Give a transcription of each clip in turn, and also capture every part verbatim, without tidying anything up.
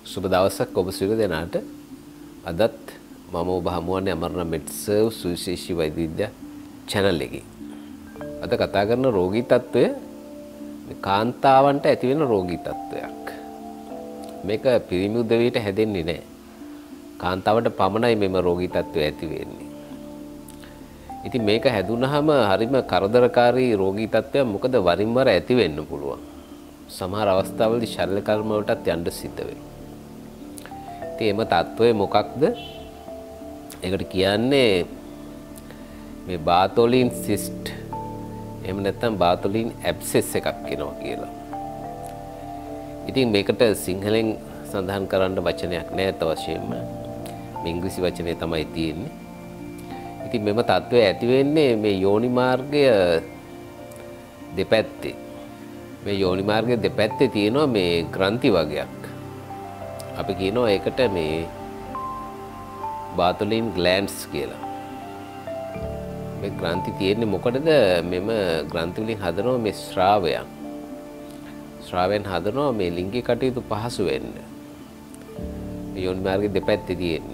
සුබ දවසක් ඔබ සියලු දෙනාට. අදත් මම ඔබ හමුවන්නේ අමරණ මෙඩ්සර්ව් සුවිශේෂී වෛද්‍ය විද්‍යා channel එකේ. අද කතා කරන රෝගී තත්ත්වය කාන්තාවන්ට ඇති වෙන රෝගී තත්ත්වයක්. මේක පිරිමි උදවියට හැදෙන්නේ නැහැ. කාන්තාවට පමණයි මෙම රෝගී තත්ත්වය ඇති වෙන්නේ. ඉතින් මේක හැදුනහම හරිම කරදරකාරී රෝගී තත්ත්වයක්. මොකද වරින් වර ඇති වෙන්න පුළුවන්. සමහර අවස්ථාවලදී ශල්‍ය කර්ම වලටත් යන්න සිද්ධ වෙනවා. ඉතින් එම තත්ත්වය මොකක්ද? ඒකට කියන්නේ මේ බාතොලින් සිස්ට් එහෙම නැත්නම් බාතොලින් ඇබ්සෙස් එකක් වෙනවා කියලා. ඉතින් මේකට සිංහලෙන් සඳහන් කරන්න වචනයක් නැහැ අත වශයෙන්ම. මේ ඉංග්‍රීසි වචනේ තමයි තියෙන්නේ. ඉතින් මෙම තත්ත්වය ඇති වෙන්නේ මේ යෝනි මාර්ගය දෙපැත්තේ. මේ යෝනි මාර්ගයේ දෙපැත්තේ තියෙනවා මේ ග්‍රන්ථි වර්ගයක්. අපි කියනවා ඒකට මේ බාතොලින් ග්ලෑන්ඩ්ස් කියලා. මේ ග්‍රන්ථි තියෙන්නේ මොකටද? මෙම ග්‍රන්ථි වලින් හදනවා මේ ශ්‍රාවයන්. ශ්‍රාවයන් හදනවා මේ ලිංගික කටයුතු පහසු වෙන්න. මේ යෝනි මාර්ගයේ දෙපැත්තේ තියෙන්නේ.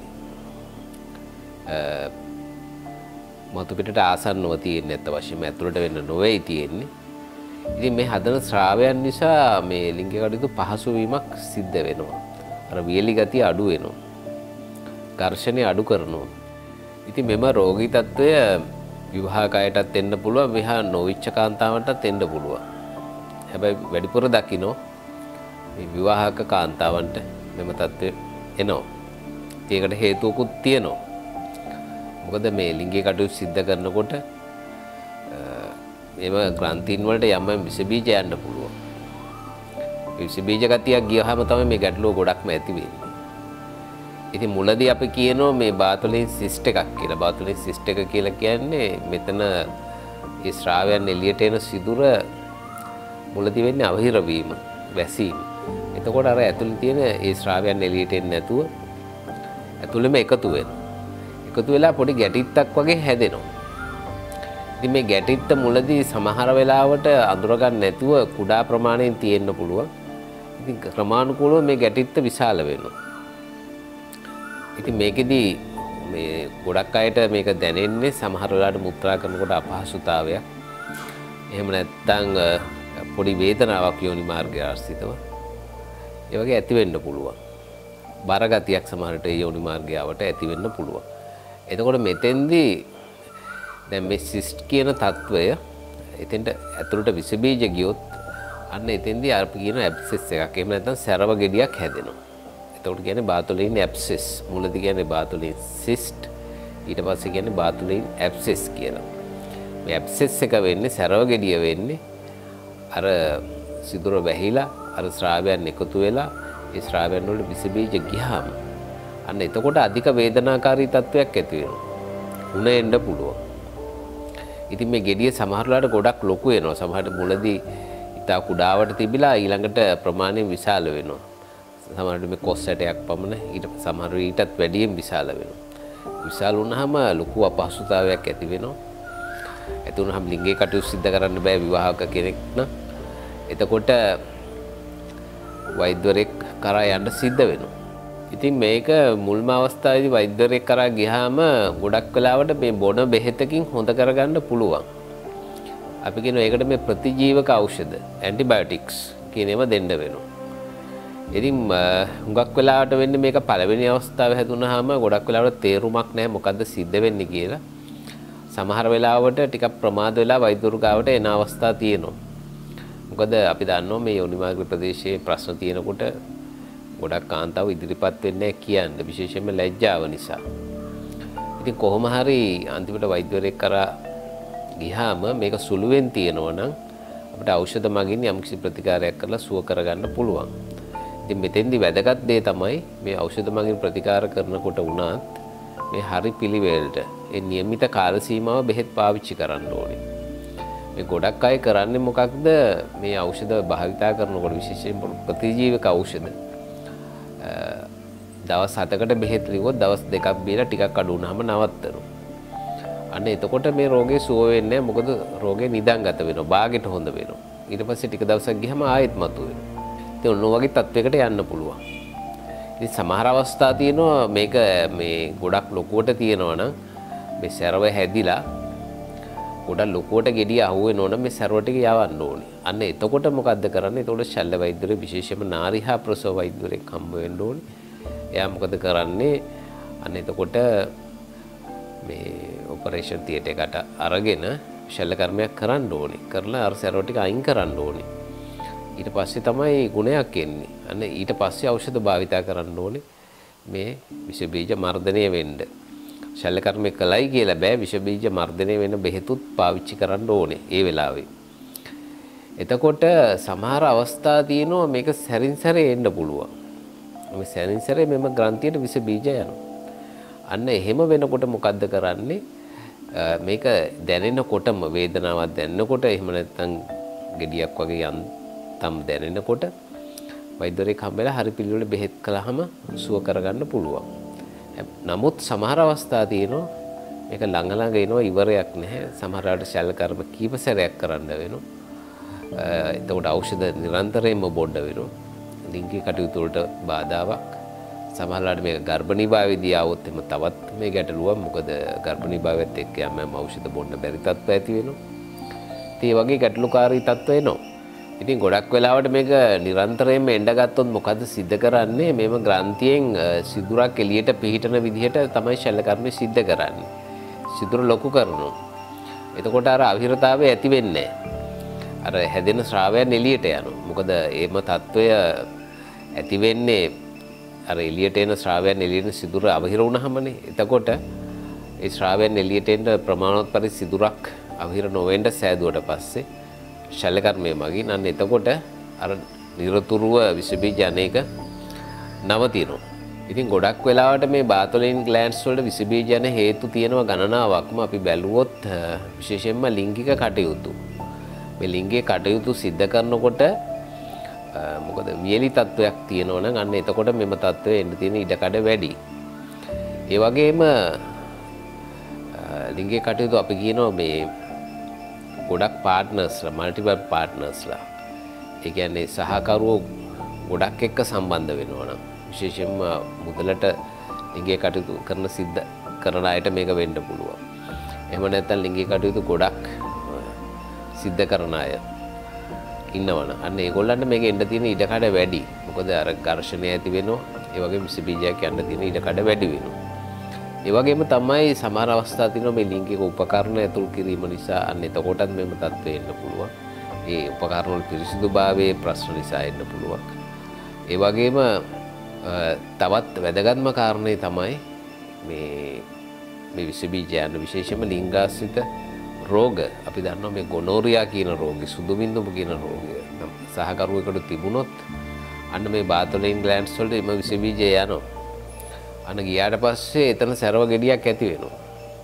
මතු පිටට ආසන්නව තියෙන්නේ නැත්ත වශයෙන්ම ඇතුළට වෙන්න නොවේයි තියෙන්නේ. ඉතින් මේ හදන ශ්‍රාවයන් නිසා මේ ලිංගික කටයුතු පහසු වීමක් සිද්ධ වෙනවා. අර වියලි ගතිය අඩු වෙනවා. ඝර්ෂණය අඩු කරනවා. ඉතින් මෙම රෝගී තත්ත්වය විවාහකයටත් එන්න පුළුවන්, විවාහ නොවිච්ච කාන්තාවන්ටත් එන්න පුළුවන්. හැබැයි වැඩිපුර දකින්න මේ විවාහක කාන්තාවන්ට මෙම තත්ත්වය එනවා. ඒකට හේතුවකුත් තියෙනවා. මොකද මේ ලිංගික කටයුතු සිද්ධ කරනකොට එම ග්‍රන්ථීන් වලට යම් යම් විස බීජ යන්න පුළුවන්. විස බීජ ගතියක් ගියහම තමයි මේ ගැටලුව ගොඩක්ම ඇති වෙන්නේ. ඉතින් මුලදී අපි කියනවා මේ බාතොලින් සිස්ට් එකක් කියලා. බාතොලින් සිස්ට් එක කියලා කියන්නේ මෙතන ඒ ශ්‍රාවයන් එළියට එන සිදුර මුලදී වෙන්නේ අවහිර වීම, වැසීම. එතකොට අර ඇතුළේ තියෙන ඒ ශ්‍රාවයන් එළියට එන්නේ නැතුව ඇතුළෙම එකතු වෙනවා. එකතු වෙලා පොඩි ගැටිත්තක් වගේ හැදෙනවා. ඉතින් මේ ගැටිත්ත මුලදී සමහර වෙලාවට අඳුර ගන්න නැතුව කුඩා ප්‍රමාණයෙන් තියෙන්න පුළුවන්. ඉතින් ක්‍රමානුකූලව මේ ගැටිත්ත විශාල වෙනවා. ඉතින් මේකෙදි මේ ගොඩක් අයට මේක දැනෙන්නේ සමහර වෙලාවට මුත්‍රා කරනකොට අපහසුතාවයක්. එහෙම නැත්නම් පොඩි වේදනාවක් යෝනි මාර්ගය ආශ්‍රිතව. ඒ වගේ ඇති වෙන්න පුළුවන්. බර ගතියක් සමහරට යෝනි මාර්ගයවට ඇති වෙන්න පුළුවන්. එතකොට මෙතෙන්දී දැන් මේ සිස්ට් කියන තත්වය එතෙන්ට ඇතුළට විස බීජ ගියොත් අන්න එතෙන්දී අපි කියන ඇබ්සෙස් එකක් එහෙම නැත්නම් සැරව ගෙඩියක් හැදෙනවා. එතකොට කියන්නේ බාතොලින් ඇබ්සෙස්. මුලදී කියන්නේ බාතොලින් සිස්ට්, ඊට පස්සේ කියන්නේ බාතොලින් ඇබ්සෙස් කියලා. මේ ඇබ්සෙස් එක වෙන්නේ සැරව ගෙඩිය වෙන්නේ අර සිදුර වැහිලා අර ශ්‍රාවයන් එකතු වෙලා ඒ ශ්‍රාවයන් වල විස බීජ ගියාම අන්න එතකොට අධික වේදනාකාරී තත්වයක් ඇති වෙනවා. උණ එන්න පුළුවන්. ඉතින් මේ ගෙඩිය සමහරලාට ගොඩක් ලොකු වෙනවා. සමහරට මුලදී ඉතා කුඩාවට තිබිලා ඊළඟට ප්‍රමාණයෙන් විශාල වෙනවා. සමහරට මේ කොස් ඇටයක් පමණ, ඊට සමහර ඊටත් වැඩියෙන් විශාල වෙනවා. විශාල වුණාම ලොකු අපහසුතාවයක් ඇති වෙනවා. ඇති වුණාම ලිංගික කටයුතු සිද්ධ කරන්න බෑ විවාහක කෙනෙක් නම්. එතකොට වෛද්‍යවරයෙක් කරා යන්න සිද්ධ වෙනවා. ඉතින් මේක මුල්ම අවස්ථාවේදී වෛද්‍යවරයෙක් කරා ගියාම ගොඩක් වෙලාවට මේ බොන බෙහෙතකින් හොඳ කරගන්න පුළුවන්. අපි කියනවා ඒකට මේ ප්‍රතිජීවක ඖෂධ ඇන්ටිබයොටික්ස් කියන ඒවා දෙන්න වෙනවා. ඉතින් හුඟක් වෙලාවට වෙන්නේ මේක පළවෙනි අවස්ථාවේ හැදුනහම ගොඩක් වෙලාවට තේරුමක් නැහැ මොකද්ද සිද්ධ වෙන්නේ කියලා. සමහර වෙලාවට ටිකක් ප්‍රමාද වෙලා වෛද්‍යවරු ගාවට එන අවස්ථා තියෙනවා. මොකද අපි දන්නවා මේ යෝනි මාර්ග ප්‍රදේශයේ ප්‍රශ්න තියෙනකොට ගොඩක් කාන්තාව ඉදිරිපත් වෙන්නේ කියන්නේ විශේෂයෙන්ම ලැජ්ජාව නිසා. ඉතින් කොහොම හරි අන්තිමට වෛද්‍යවරයෙක් කරා ගියාම මේක සුළුවෙන් තියෙනවා නම් අපිට ඖෂධ මගින් යම්කිසි ප්‍රතිකාරයක් කරලා සුව කරගන්න පුළුවන්. ඉතින් මෙතෙන්දි වැදගත් දේ තමයි මේ ඖෂධ මගින් ප්‍රතිකාර කරනකොට වුණත් මේ හරි පිළිවෙලට ඒ નિયમિત කාල සීමාව බෙහෙත් පාවිච්චි කරන්න ඕනේ. මේ ගොඩක් අය කරන්නේ මොකක්ද? මේ ඖෂධ භාවිතා කරනකොට විශේෂයෙන් ප්‍රතිජීවක ඖෂධ දවස් හතකට බෙහෙත් ලිව්වොත් දවස් දෙකක් බීලා ටිකක් අඩු වුණාම නවත්තනවා. අන්න එතකොට මේ රෝගේ සුව වෙන්නේ නැහැ. මොකද රෝගේ නිදාගත වෙනවා. බාගෙට හොඳ වෙනවා. ඊට පස්සේ ටික දවසක් ගියම ආයෙත් මතුවෙනවා. ඉතින් ඔන්න ඔය වගේ තත්වයකට යන්න පුළුවන්. ඉතින් සමහර අවස්ථා තියෙනවා මේක මේ ගොඩක් ලොකුවට තියෙනවා නම් මේ සැරව හැදිලා ගොඩක් ලොකුවට ගෙඩිය අහුවෙනවා නම් මේ සැරව ටික යවන්න ඕනේ. අන්න එතකොට මොකද්ද කරන්නේ? එතකොට ශල්‍ය වෛද්‍යවරයෙක් විශේෂයෙන්ම නාරි හා ප්‍රසව වෛද්‍යවරයෙක් හම්බ වෙන්න ඕනේ. එයා මොකද කරන්නේ? අන්න එතකොට මේ ඔපරේෂන් තියටර් එකට අරගෙන ශල්‍ය කර්මයක් කරන්න ඕනේ. කරලා අර සැරව ටික අයින් කරන්න ඕනේ. ඊට පස්සේ තමයි ගුණයක් එන්නේ. අන්න ඊට පස්සේ ඖෂධ භාවිතා කරන්න ඕනේ මේ විෂ බීජ මර්ධනය වෙන්න. ශල්‍ය කර්මය කළයි කියලා බෑ විෂ බීජ මර්ධනය වෙන බෙහෙතුත් පාවිච්චි කරන්න ඕනේ ඒ වෙලාවේ. එතකොට සමහර අවස්ථා තියෙනවා මේක සැරින් සැරේ එන්න පුළුවන්. මේ සැරින් සැරේ මෙම ග්‍රන්ථියට විෂ බීජ යනවා. අන්න එහෙම වෙනකොට මොකද්ද කරන්නේ? මේක දැනෙනකොටම වේදනාවක් දැනෙනකොට එහෙම නැත්නම් ගෙඩියක් වගේ යන්තම් දැනෙනකොට වෛද්‍යවරයෙක් හම්බෙලා හරි පිළිවෙල බෙහෙත් කළාම සුව කරගන්න පුළුවන්. නමුත් සමහර අවස්ථා තියෙනවා මේක ළඟ ළඟ එනවා ඉවරයක් නැහැ. සමහරවිට ශල්‍ය කර්ම කීප සැරයක් කරන්න වෙනවා. එතකොට ඖෂධ නිරන්තරයෙන්ම බොන්න වෙනවා. ලිංගික කටයුතු වලට බාධාවක්. සමහරවිට මේක ගර්භණී භාවයේදී આવොත් එම තවත් මේ ගැටලුවක්. මොකද ගර්භණී භාවයත් එක්ක යම් ඖෂධ බොන්න බැරි තත්ත්ව ඇති වෙනවා. ඉතින් මේ වගේ ගැටලුකාරී තත්ත්ව එනවා. ඉතින් ගොඩක් වෙලාවට මේක නිරන්තරයෙන්ම එන්න ගත්තොත් මොකද සිද්ධ කරන්නේ? මේම ග්‍රන්ථියෙන් සිදුරක් එළියට පිහිටන විදිහට තමයි ශල්‍ය කර්මය සිද්ධ කරන්නේ. සිදුර ලොකු කරනවා. එතකොට අර අවිහිරතාවය ඇති වෙන්නේ නැහැ. අර හැදෙන ශ්‍රාවයන් එළියට යනවා. මොකද ඒම తত্ত্বය ඇති වෙන්නේ අර එළියට එන ශ්‍රාවයන් එළියට සිදුර අවහිර වුණාමනේ. එතකොට ඒ ශ්‍රාවයන් එළියට එන්න ප්‍රමාණවත් පරිදි සිදුරක් අවහිර නොවෙන්න සෑදුවට පස්සේ ශල්‍ය කර්මය මගින් අන්න එතකොට අර නිරතුරුව විෂ බීජ අනේක නවතිනවා. ඉතින් ගොඩක් වෙලාවට මේ බාතොලින් ග්ලෑන්ඩ්ස් වලට විෂ බීජ යන හේතු තියෙනවා ගණනාවක්ම අපි බැලුවොත් විශේෂයෙන්ම ලිංගික කටයුතු. මේ ලිංගික කටයුතු සිද්ධ කරනකොට මොකද වියලි තත්වයක් තියෙනවා නම් අන්න එතකොට මෙම තත්වය එන්න තියෙන ඉඩකඩ වැඩි. ඒ වගේම ලිංගික කටයුතු අපි කියනවා මේ ගොඩක් පාර්ට්නර්ස්ලා මල්ටිපල් පාර්ට්නර්ස්ලා ඒ කියන්නේ සහකරුවෝ ගොඩක් එක්ක සම්බන්ධ වෙනවා නම් විශේෂයෙන්ම මුදලට ලිංගික කටයුතු කරන සිද්ධ කරන අයට මේක වෙන්න පුළුවන්. එහෙම නැත්නම් ලිංගික කටයුතු ගොඩක් සිද්ධ කරන අය ඉන්නවනම් අන්න ඒගොල්ලන්ට මේක එන්න තියෙන ඉඩකඩ වැඩි. මොකද අර ඝර්ෂණය ඇති වෙනවා. ඒ වගේම විෂ බීජයක් යන්න තියෙන ඉඩකඩ වැඩි වෙනවා. ඒ වගේම තමයි සමහර අවස්ථා තියෙනවා මේ ලිංගික උපකරණ ඇතුල් කිරීම නිසා අන්න එතකොටත් මෙම තත්ත්වය එන්න පුළුවන්. ඒ උපකරණ වල පිරිසිදුභාවයේ ප්‍රශ්න නිසා එන්න පුළුවන්. ඒ වගේම තවත් වැදගත්ම කාරණේ තමයි මේ මේ විෂ බීජ යන විශේෂයෙන්ම ලිංගාශ්‍රිත රෝග. අපි දන්නවා මේ ගොනෝරියා කියන රෝගය, සුදුබින්දුම කියන රෝගය සහකරුවෙකුට තිබුණොත් අන්න මේ බාතොලින් ග්ලෑන්ඩ්ස් වලට එම විෂ බීජ යනවා. අන්න ගියාට පස්සේ එතන සැරව ගෙඩියක් ඇති වෙනවා.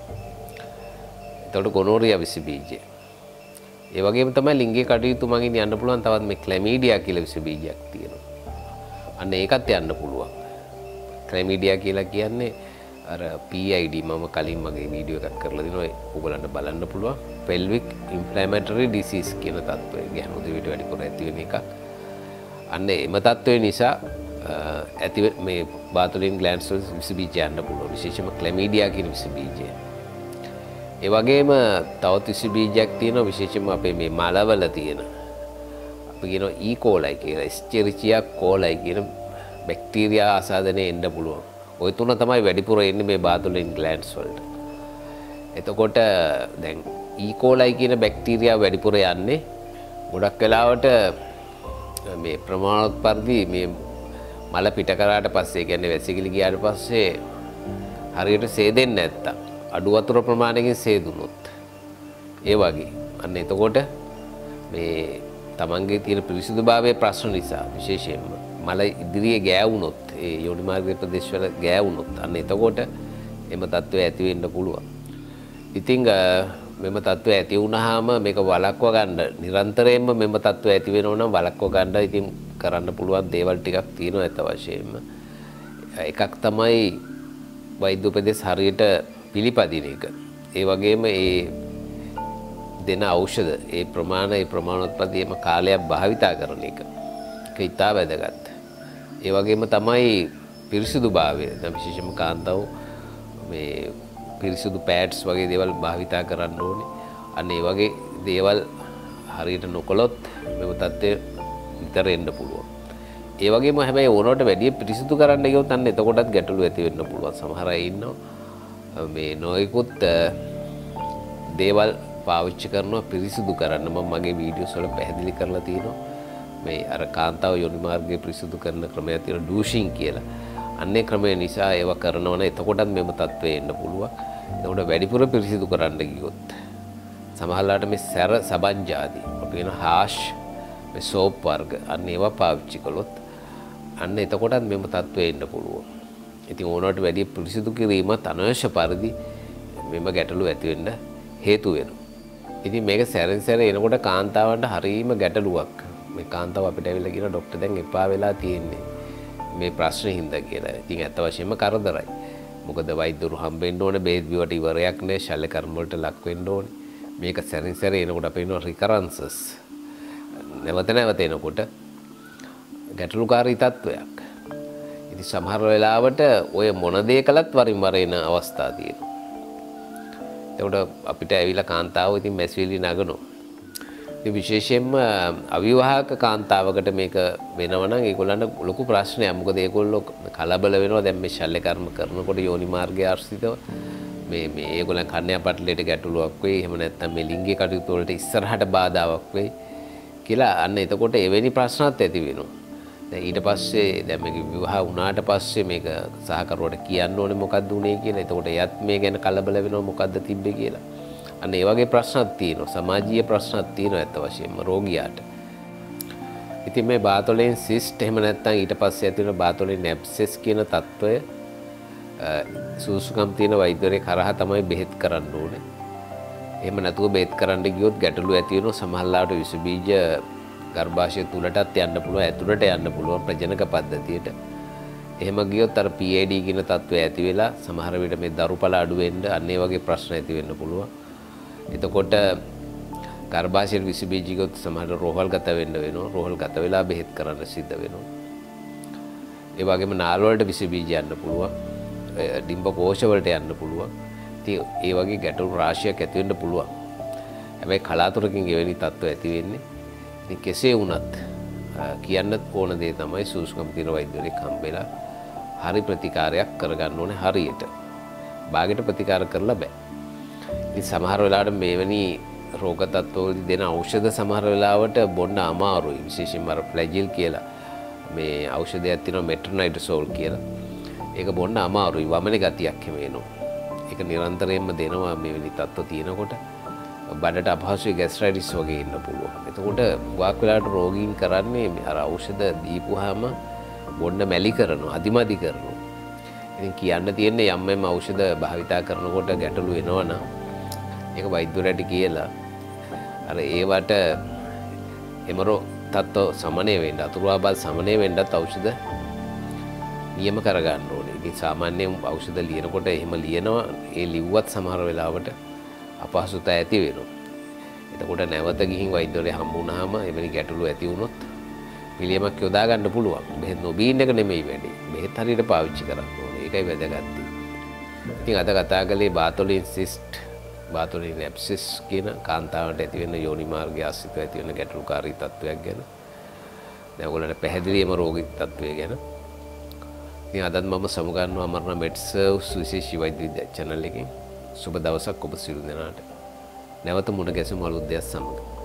එතකොට ගොනෝරියා විෂ බීජය. ඒ වගේම තමයි ලිංගික කටයුතු මගින් යන්න පුළුවන් තවත් මේ ක්ලැමීඩියා කියලා විෂ බීජයක් තියෙනවා. අන්න ඒකත් යන්න පුළුවන්. ක්ලැමීඩියා කියලා කියන්නේ අර P I D මම කලින් මගේ වීඩියෝ එකක් කරලා දිනවා. ඔයගොල්ලන්ට බලන්න පුළුවන්. pelvic inflammatory disease කියන තත්ත්වය. ගැහණු දෙවිට වැඩිපුර ඇති වෙන එකක්. අන්න එම තත්ත්වය නිසා ඇති මේ බාතොලින් ග්ලෑන්ඩ්ස් වල විෂ බීජ යන්න පුළුවන්. විශේෂයෙන්ම ක්ලැමීඩියා කියන විෂ බීජය. ඒ වගේම තවත් විෂ බීජයක් තියෙනවා විශේෂයෙන්ම අපේ මේ මලවල තියෙන. අපි කියනවා E. coli කියලා. Escherichia coli කියන බැක්ටීරියා ආසාදනයේ එන්න පුළුවන්. ওই තුන තමයි වැඩිපුර එන්නේ මේ බාතොලින් ග්ලෑන්ඩ්ස් වලට. එතකොට දැන් E. coli කියන බැක්ටීරියා වැඩිපුර යන්නේ ගොඩක් වෙලාවට මේ ප්‍රමාණවත් පරිදි මේ මල පිට කරාට පස්සේ කියන්නේ වැසිකිලි ගියාට පස්සේ හරියට සේදෙන්නේ නැත්තම් අඩු වතුර ප්‍රමාණයකින් සේදුනොත් ඒ වගේ අන්න එතකොට මේ තමන්ගේ තියෙන පිරිසිදුභාවයේ ප්‍රශ්න නිසා විශේෂයෙන්ම මල ඉදිරියේ ගෑවුනොත් ඒ යෝනි මාර්ගයේ ප්‍රදේශවල ගෑවුනොත් අන්න එතකොට එම තත්ත්වය ඇති වෙන්න පුළුවන්. ඉතින් මෙම තත්ත්වය ඇති වුණාම මේක වළක්ව ගන්න නිරන්තරයෙන්ම මෙම තත්ත්වය ඇති වෙනවා නම් වළක්ව ගන්න ඉතින් කරන්න පුළුවන් දේවල් ටිකක් තියෙනවා අත වශයෙන්ම. එකක් තමයි වෛද්‍ය උපදෙස් හරියට පිළිපදින එක. ඒ වගේම ඒ දෙන ඖෂධ ඒ ප්‍රමාණ ඒ ප්‍රමාණවත් පරිදිම කාලයක් භාවිතා කරන එක. ඒක ඉතා වැදගත්. ඒ වගේම තමයි පිරිසිදු භාවය දැන් විශේෂයෙන්ම කාන්තාව මේ පිරිසිදු පෑඩ්ස් වගේ දේවල් භාවිතා කරන්න ඕනේ. අන්න ඒ වගේ දේවල් හරියට නොකළොත් මෙව තත්ත්වය විතර එන්න පුළුවන්. ඒ වගේම හැබැයි ඕනවට වැඩි පිරිසිදු කරන්න ගියොත් අන්න එතකොටත් ගැටලු ඇති වෙන්න පුළුවන්. සමහර අය ඉන්නවා මේ නොයෙකුත් දේවල් පාවිච්චි කරනවා පිරිසිදු කරන්න. මම මගේ වීඩියෝස් වල පැහැදිලි කරලා තියෙනවා. මේ අර කාන්තාව යොනි මාර්ගයේ පිරිසිදු කරන ක්‍රමයක් තියෙනවා ඩූෂින් කියලා. අන්නේ ක්‍රමය නිසා ඒවා කරනවා නම් එතකොටත් මෙම තත්ත්වය එන්න පුළුවන්. එතකොට වැඩිපුර පිරිසිදු කරන්න ගියොත් සමහරවිට මේ සැර සබන්ජාති අපි කියන හාෂ් මේ සෝප් වර්ග අන්න ඒවා පාවිච්චි කළොත් අන්න එතකොටත් මෙම තත්ත්වය එන්න පුළුවන්. ඉතින් ඕනවට වැඩි පිරිසිදු කිරීමත් අනවශ්‍ය පරිදි මෙම ගැටලු ඇති වෙන්න හේතු වෙනවා. ඉතින් මේක සැරෙන් සැර එනකොට කාන්තාවන්ට හරීම ගැටලුවක්. මේ කාන්තාව අපිට ඇවිල්ලා කියන ડોක්ටර් දැන් එපා වෙලා තියෙන්නේ මේ ප්‍රශ්නේ හින්දා කියලා. ඉතින් ඇත්ත වශයෙන්ම කරදරයි. මොකද වෛද්‍යවරු හම්බෙන්න ඕනේ බෙහෙත් බිවට ඉවරයක් නෑ ශල්‍ය කර්ම වලට ලක් වෙන්න ඕනේ. මේක සැරින් සැර එනකොට අපේ ඉන්නවා රිකරන්සස්. නැවත නැවත එනකොට ගැටලුකාරී තත්වයක්. ඉතින් සමහර වෙලාවට ඔය මොන දේ කළත් වරින් වර එන අවස්ථා තියෙනවා. එතකොට අපිට ඇවිල්ලා කාන්තාව ඉතින් මැස්විලි නගනවා. ඉතින් විශේෂයෙන්ම අවිවාහක කාන්තාවකට මේක වෙනවා නම් ඒගොල්ලන්ට ලොකු ප්‍රශ්නයක්. මොකද ඒගොල්ලෝ කලබල වෙනවා දැන් මේ ශල්‍ය කර්ම කරනකොට යෝනි මාර්ගය ආශ්‍රිතව මේ මේ ඒගොල්ලන් කන්‍යා පටලයට ගැටලුවක් වෙයි. එහෙම නැත්නම් මේ ලිංගික කටයුතු වලට ඉස්සරහට බාධාවක් වෙයි කියලා අන්න එතකොට එවැනි ප්‍රශ්නත් ඇති වෙනවා. දැන් ඊට පස්සේ දැන් මේක විවාහ වුණාට පස්සේ මේක සහකරුවට කියන්න ඕනේ මොකද්ද උනේ කියලා. එතකොට එයත් මේ ගැන කලබල වෙනවා මොකද්ද තිබ්බේ කියලා. අන්න ඒ වගේ ප්‍රශ්නත් තියෙනවා. සමාජීය ප්‍රශ්නත් තියෙනවා ඇත්ත වශයෙන්ම රෝගියාට. ඉතින් මේ බාතොලෙන් සිස්ට් එහෙම නැත්නම් ඊට පස්සේ ඇති වෙන බාතොලෙන් ඇබ්සෙස් කියන තත්වය සූසුකම් තියෙන වෛද්‍යවරයෙක් කරා තමයි බෙහෙත් කරන්න ඕනේ. එහෙම නැතුව බෙහෙත් කරන්න ගියොත් ගැටලු ඇති වෙනවා. සමහරවිට විස බීජ ගර්භාෂය තුලටත් යන්න පුළුවන්, ඇතුළට යන්න පුළුවන් ප්‍රජනක පද්ධතියට. එහෙම ගියොත් අර පී ඒ ඩී කියන තත්වය ඇති වෙලා සමහර විට මේ දරුපල අඩු වෙන්න අන්න ඒ වගේ ප්‍රශ්න ඇති වෙන්න පුළුවන්. එතකොට ගර්භාෂයේ විස බීජ ගොත් සමහර රෝහල් ගත වෙන්න වෙනවා. රෝහල් ගත වෙලා බෙහෙත් කරන්න සිද්ධ වෙනවා. ඒ වගේම නාල වලට විස බීජ යන්න පුළුවන්. ඩිම්බ කෝෂ වලට යන්න පුළුවන්. ඉතින් ඒ වගේ ගැටලු රාශියක් ඇති වෙන්න පුළුවන්. හැබැයි කලාතුරකින් එවැනි තත්ත්ව ඇති වෙන්නේ. ඉතින් කෙසේ වුණත් කියන්න ඕන දේ තමයි සූසුකම් තියෙන වෛද්‍යවරයෙක් හම්බෙලා හරි ප්‍රතිකාරයක් කරගන්න ඕනේ හරියට. බාගෙට ප්‍රතිකාර කරලා බෑ. ඉතින් සමහර වෙලාවට මේවැනි රෝග තත්ත්වවලදී දෙන ඖෂධ සමහර වෙලාවට බොන්න අමාරුයි. විශේෂයෙන්ම අර ෆ්ලැජිල් කියලා මේ ඖෂධයක් තියෙනවා මෙට්‍රොනයිඩ්සෝල් කියලා. ඒක බොන්න අමාරුයි. වමනේ ගතියක් හැම එනවා. ඒක නිරන්තරයෙන්ම දෙනවා මෙවැනි තත්ත්ව තියෙනකොට. බඩට අපහසුයි ગેස්ට්‍රයිටිස් වගේ ඉන්න පුළුවන්. එතකොට වාක් වෙලාවට රෝගීන් කරන්නේ අර ඖෂධ දීපුවාම බොන්න මැලි කරනවා, අදිමදි කරනවා. ඉතින් කියන්න තියෙන්නේ යම් යම් ඖෂධ භාවිතා කරනකොට ගැටලු එනවා නම් ඒක වෛද්‍යවරයාට කියලා අර ඒවට එමරෝ තත්ත්ව සමනය වෙන්න, අතුරුආබාධ සමනය වෙන්නත් ඖෂධ නියම කරගන්න ඕනේ. ඉතින් සාමාන්‍යයෙන් ඖෂධ ලියනකොට එහෙම ලියනවා. ඒ ලිව්වත් සමහර වෙලාවට අපහසුතා ඇති වෙනවා. එතකොට නැවත ගිහින් වෛද්‍යවරයා හම්බ වුණාම එවැනි ගැටලු ඇති වුණොත් පිළියමක් යොදා ගන්න පුළුවන්. බෙහෙත් නොබීන එක නෙමෙයි වැඩේ. බෙහෙත් හරියට පාවිච්චි කරන්න ඕනේ. ඒකයි වැදගත්. ඉතින් අද කතා කළේ බාතොලින් සිස්ට්, බාතොලින් ඇබ්සෙස් කියන කාන්තාවන්ට ඇති වෙන යෝනි මාර්ගය ආශ්‍රිතව ඇති වෙන ගැටලුකාරී තත්ත්වයක් ගැන. දැන් ඔයගොල්ලන්ට පැහැදිලිවම රෝගී තත්ත්වය ගැන. ඉතින් අදත් මම සමුගන්නවා අමරණ මෙඩ්සර්ව්ස් විශේෂ වෛද්‍ය විද්‍යා channel එකෙන්. සුබ දවසක් ඔබ සියලු දෙනාට. නැවත මුණ ගැසෙමු අලුත් දෙයක් සමග.